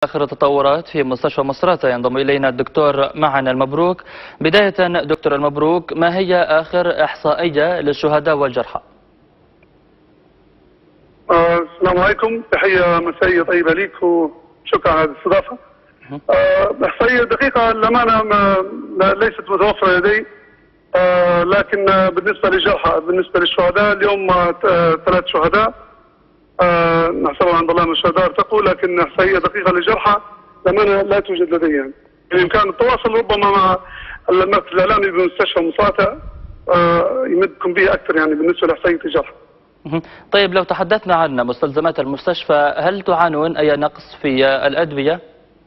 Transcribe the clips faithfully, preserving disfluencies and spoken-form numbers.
آخر التطورات في مستشفى مصراتة ينضم إلينا الدكتور معنا المبروك. بداية دكتور المبروك، ما هي آخر إحصائية للشهداء والجرحى؟ آه السلام عليكم، تحية مسائية طيبة ليك وشكرا على الاستضافة. آه إحصائية دقيقة للأمانة ليست متوفرة لدي، آه لكن بالنسبة للجرحى، بالنسبة للشهداء اليوم آه ثلاث شهداء آه نحسبها عند الله من الشهداء ارتقوا، لكن إحصائية دقيقة للجرحى للأمانة لا توجد لدي. يعني بإمكان التواصل ربما مع المركز الإعلامي بمستشفى مصراتة آه يمدكم به أكثر يعني بالنسبة لإحصائية الجرحى. طيب، لو تحدثنا عن مستلزمات المستشفى، هل تعانون أي نقص في الأدوية؟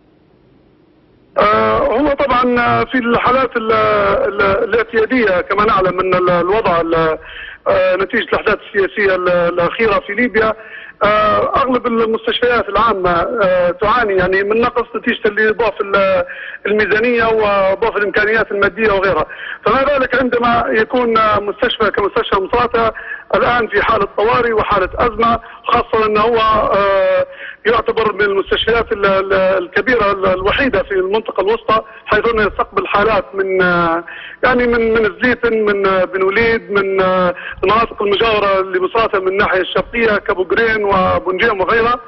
آه هو طبعا في الحالات ال ال الاعتيادية كما نعلم أن الوضع آه نتيجة الأحداث السياسية الأخيرة في ليبيا، آه أغلب المستشفيات العامة آه تعاني يعني من نقص نتيجة لضعف الميزانية وضعف الإمكانيات المادية وغيرها. فما بالك عندما يكون مستشفى كمستشفى مصراتة الآن في حالة طوارئ وحالة أزمة، خاصة أنه هو آه يعتبر من المستشفيات الكبيرة الوحيدة في المنطقة الوسطى، حيث أنه يستقبل حالات من آه يعني من من الزيتن، من بن وليد، من آه المناطق المجاورة لمصراتة من الناحية الشرقية كبوغرين وبنجيم وغيرها.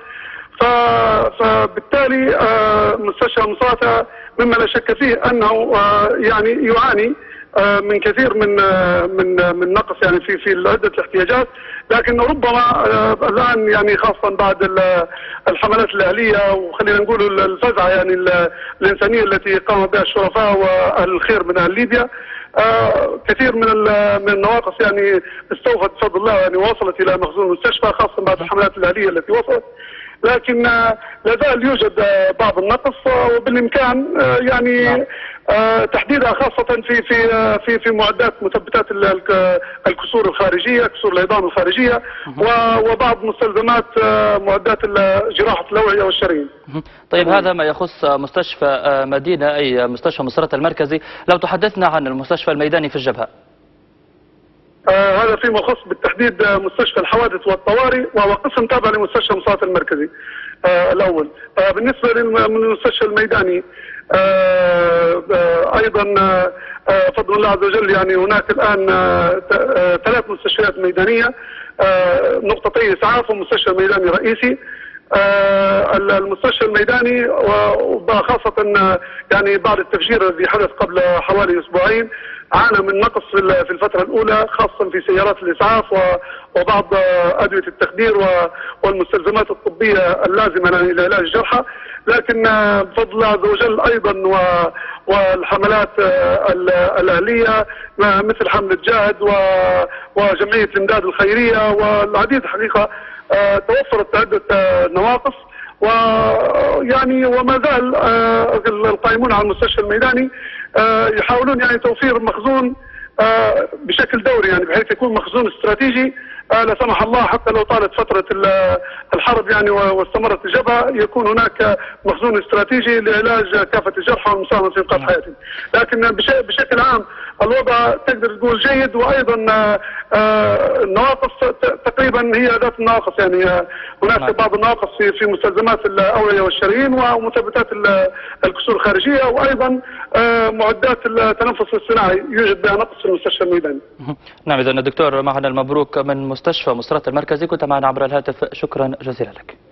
فبالتالي آه مستشفى مصراتة مما لا شك فيه أنه آه يعني يعاني من كثير من من من نقص يعني في في عده الاحتياجات، لكن ربما الان يعني خاصه بعد الحملات الاهليه وخلينا نقول الفزعه يعني الانسانيه التي قام بها الشرفاء واهل الخير من اهل ليبيا، كثير من من النواقص يعني استوفت بفضل الله يعني وصلت الى مخزون المستشفى، خاصه بعد الحملات الاهليه التي وصلت، لكن لا زال يوجد بعض النقص وبالامكان يعني تحديدها خاصة في في في في معدات مثبتات الكسور الخارجية، كسور العظام الخارجية، وبعض مستلزمات معدات جراحة الأوعية والشرايين. طيب، هذا ما يخص مستشفى مدينة أي مستشفى مصراتة المركزي. لو تحدثنا عن المستشفى الميداني في الجبهة. آه هذا فيما يخص بالتحديد مستشفى الحوادث والطوارئ، وهو قسم تابع لمستشفى مصراتة المركزي آه الأول. آه بالنسبة للمستشفى الميداني آه آه أيضا آه فضل الله عز وجل يعني هناك الآن آه آه ثلاث مستشفيات ميدانية، آه نقطتي إسعاف ومستشفى ميداني رئيسي. آه المستشفى الميداني وخاصة يعني بعد التفجير الذي حدث قبل حوالي أسبوعين عانى من نقص في الفترة الأولى، خاصة في سيارات الإسعاف وبعض أدوية التخدير والمستلزمات الطبية اللازمة لعلاج الجرحى، لكن بفضل الله عز وجل أيضا والحملات الأهلية مثل حملة جاهد وجمعية الإمداد الخيرية والعديد حقيقة توفرت عدة نواقص، ويعني وما زال القائمون على المستشفى الميداني يحاولون يعني توفير مخزون بشكل دوري، يعني بحيث يكون مخزون استراتيجي لا سمح الله حتى لو طالت فترة الحرب يعني واستمرت الجبهة يكون هناك مخزون استراتيجي لعلاج كافة الجرحى والمساهمة في إنقاذ حياتهم. لكن بشكل عام الوضع تقدر تقول جيد، وأيضا النواقص تقريبا هي ذات النواقص، يعني هناك بعض النواقص في في مستلزمات الأوعية والشرايين ومثبتات الكسور الخارجية، وأيضا معدات التنفس الصناعي يوجد بها نقص في المستشفى الميداني. نعم، إذن الدكتور معنا المبروك من مستشفى مصراتة المركزي كنت معنا عبر الهاتف، شكرا جزيلا لك.